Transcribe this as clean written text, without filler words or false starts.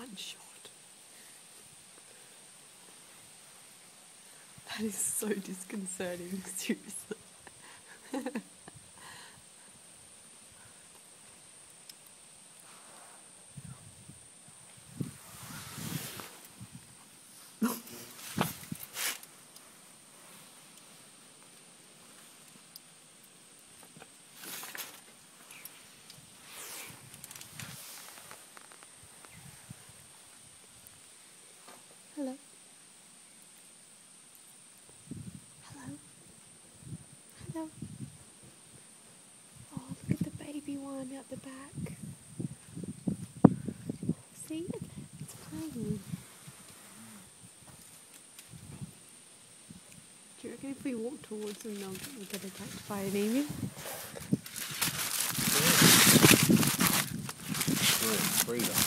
one shot. That is so disconcerting, seriously. Hello. Hello. Hello. Oh, look at the baby one out the back. See? It's playing. Do you reckon if we walk towards them, they'll get attacked by an emu? Yeah, freedom.